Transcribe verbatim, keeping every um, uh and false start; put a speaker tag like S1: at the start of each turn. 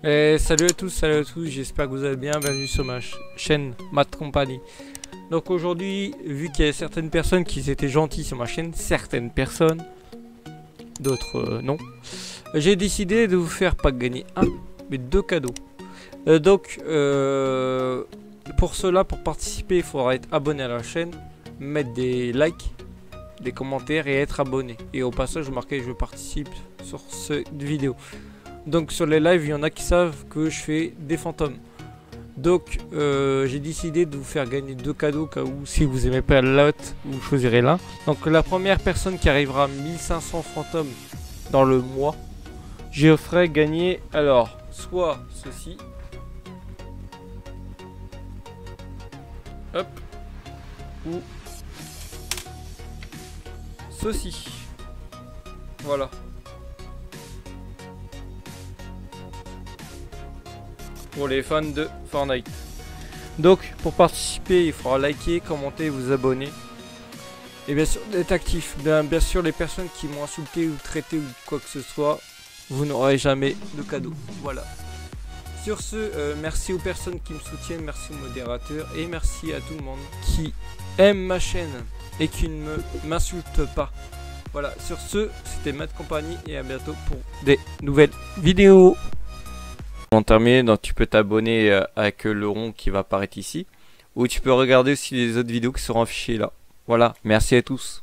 S1: Et salut à tous, salut à tous, j'espère que vous allez bien, bienvenue sur ma ch chaîne Matt Company. Donc aujourd'hui, vu qu'il y a certaines personnes qui étaient gentilles sur ma chaîne, certaines personnes, d'autres euh, non, j'ai décidé de vous faire pas gagner un, mais deux cadeaux. Euh, donc, euh, pour cela, pour participer, il faudra être abonné à la chaîne, mettre des likes, des commentaires et être abonné. Et au passage, marquez je participe sur cette vidéo. Donc sur les lives, il y en a qui savent que je fais des fantômes. Donc euh, j'ai décidé de vous faire gagner deux cadeaux, cas où si vous aimez pas le lot, vous choisirez l'un. Donc la première personne qui arrivera à mille cinq cents fantômes dans le mois, je ferai gagner alors soit ceci. Hop. Ou ceci. Voilà. Pour les fans de Fortnite. Donc pour participer, il faudra liker, commenter, vous abonner. Et bien sûr d'être actif. Bien, bien sûr les personnes qui m'ont insulté ou traité ou quoi que ce soit, vous n'aurez jamais de cadeau. Voilà. Sur ce, euh, merci aux personnes qui me soutiennent, merci aux modérateurs et merci à tout le monde qui aime ma chaîne et qui ne m'insulte pas. Voilà, sur ce, c'était Matt Company et à bientôt pour des nouvelles vidéos. Pour terminer, donc tu peux t'abonner euh, avec le rond qui va apparaître ici, ou tu peux regarder aussi les autres vidéos qui seront affichées là. Voilà, merci à tous.